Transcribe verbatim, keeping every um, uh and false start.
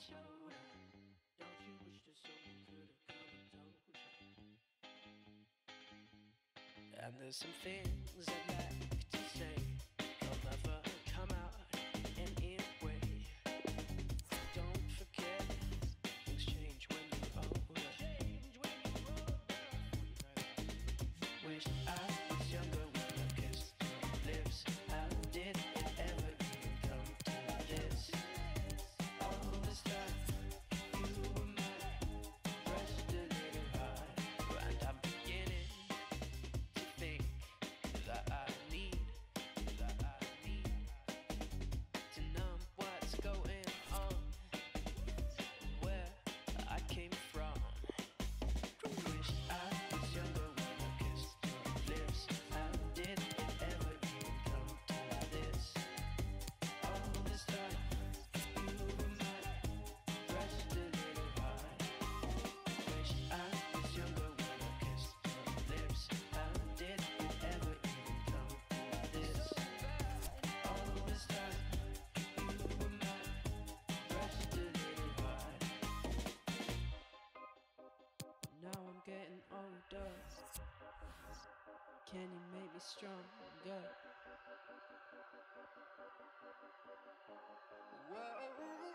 shoulder. Don't you wish the soul could have come and told you? And there's some things I'd like to say, they'll never come out anyway. Don't forget, things change when you're older. Wish I was younger when I kissed your lips. How did it ever even come to this? All this time, you were mine, pressed a little hard, and I'm beginning to think that I need, that I need to numb what's going on, where I came from. Wish I was younger when I kissed your lips. How did it ever even come to this? All this time, you were mine, pressed a little hard. Wish I was younger when I kissed your lips. How did it ever even come to this? All this time, you were mine, pressed a little hard. Now I'm getting older. Can you make me stronger? Whoa.